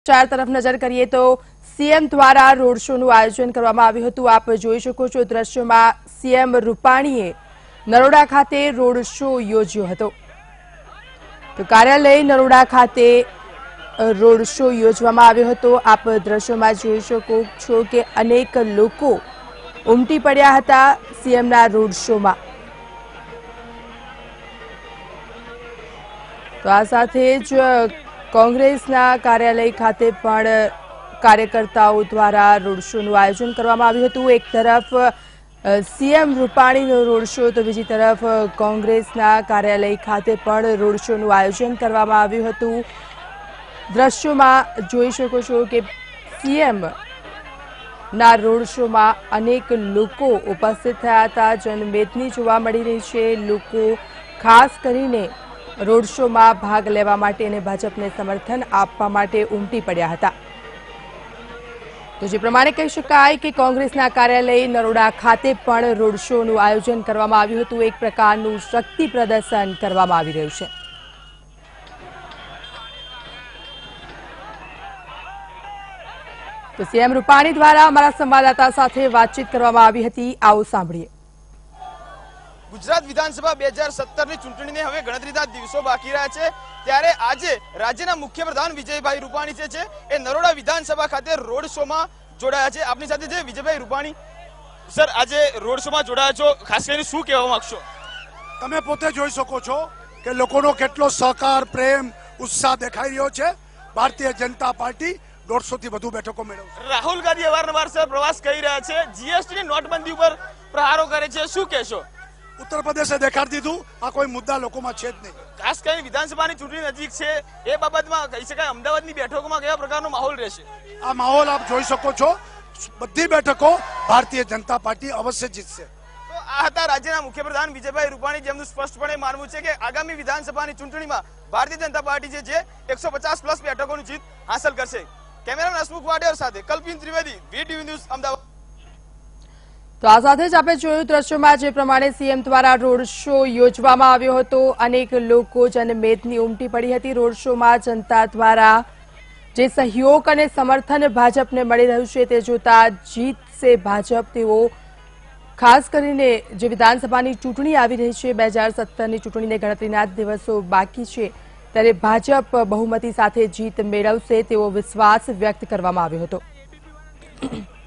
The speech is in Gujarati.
ચાર તરફ નજર કરીએ તો સીએમ દ્વારા રોડ શોનું આયોજન કરવામાં આવ્યું હતું। આપ જોઈ શકો છો દ્રશ્યોમાં સીએમ રૂપાણીએ નરોડા ખાતે રોડ શો યોજ્યો હતો। તો કાર્યાલય નરોડા ખાતે રોડ શો યોજવામાં આવ્યો હતો। આપ દ્રશ્યોમાં જોઈ શકો છો કે અનેક લોકો ઉમટી પડ્યા હતા સીએમના રોડ શોમાં। તો આ સાથે જ કોંગ્રેસના કાર્યાલય ખાતે પણ કાર્યકર્તાઓ દ્વારા રોડ શોનું આયોજન કરવામાં આવ્યું હતું। એક તરફ સીએમ રૂપાણીનો રોડ શો તો બીજી તરફ કોંગ્રેસના કાર્યાલય ખાતે પણ રોડ શોનું આયોજન કરવામાં આવ્યું હતું। દ્રશ્યોમાં જોઈ શકો છો કે સીએમ ના રોડ શોમાં અનેક લોકો ઉપસ્થિત થયા હતા। જનમેદની જોવા મળી રહી છે। લોકો ખાસ કરીને રોડ શોમાં ભાગ લેવા માટે અને ભાજપને સમર્થન આપવા માટે ઉમટી પડ્યા હતા। તો જે પ્રમાણે કહી શકાય કે કોંગ્રેસના કાર્યાલય નરોડા ખાતે પણ રોડ શોનું આયોજન કરવામાં આવ્યું હતું। એક પ્રકારનું શક્તિ પ્રદર્શન કરવામાં આવી રહ્યું છે। તો સીએમ રૂપાણી દ્વારા અમારા સંવાદદાતા સાથે વાતચીત કરવામાં આવી હતી। આવો સાંભળીએ। ગુજરાત વિધાનસભા 2017ની ચૂંટણીને હવે ગણતરીના દિવસો બાકી રહ્યા છે, ત્યારે આજે રાજ્યના મુખ્યપ્રધાન વિજયભાઈ રૂપાણી છે એ નરોડા વિધાનસભા ખાતે રોડ શોમાં જોડાયા છે। આપની સાથે છે વિજયભાઈ રૂપાણી। સર, આજે રોડ શોમાં જોડાયા છો, ખાસ કરીને શું કહેવા માંગશો? તમે પોતે જોઈ શકો છો કે લોકોનો કેટલો સહકાર, પ્રેમ, ઉત્સાહ દેખાઈ રહ્યો છે। ભારતીય જનતા પાર્ટી 150 થી વધુ બેઠકો મેળવશે। રાહુલ ગાંધી અવારનવાર સર પ્રવાસ કરી રહ્યા છે, જીએસટીની નોટબંધી ઉપર પ્રહારો કરે છે, શું કહેશો? ઉત્તર પ્રદેશે દેખાડી દીધું આ કોઈ મુદ્દા લોકોમાં છે જ નહીં। ખાસ કરીને વિધાનસભાની ચૂંટણી નજીક છે, એ બાબતમાં કહી શકાય અમદાવાદની બેઠકોમાં કયા પ્રકારનો માહોલ રહેશે? આ માહોલ આપ જોઈ શકો છો, બધી બેઠકો ભારતીય જનતા પાર્ટી અવશ્ય જીતશે। તો આ હતા રાજ્યના મુખ્યપ્રધાન વિજયભાઈ રૂપાણી, જેમનું સ્પષ્ટપણે માનવું છે કે આગામી વિધાનસભાની ચૂંટણીમાં ભારતીય જનતા પાર્ટી જે છે 150+ બેઠકોની જીત હાંસલ કરશે। કેમેરામેન હસમુખ વાડેર સાથે કલ્પિન ત્રિવેદી, વીટીવી ન્યૂઝ, અમદાવાદ। તો આ સાથે જ આપણે જોયું દ્રશ્યોમાં જે પ્રમાણે સીએમ દ્વારા રોડ શો યોજવામાં આવ્યો હતો। અનેક લોકો જનમેદની ઉમટી પડી હતી રોડ શોમાં। જનતા દ્વારા જે સહયોગ અને સમર્થન ભાજપને મળી રહ્યું છે તે જોતા જીતશે ભાજપ તેવો ખાસ કરીને જે વિધાનસભાની ચૂંટણી આવી રહી છે 2017ની ચૂંટણીને ગણતરીના દિવસો બાકી છે, ત્યારે ભાજપ બહુમતી સાથે જીત મેળવશે તેવો વિશ્વાસ વ્યક્ત કરવામાં આવ્યો હતો।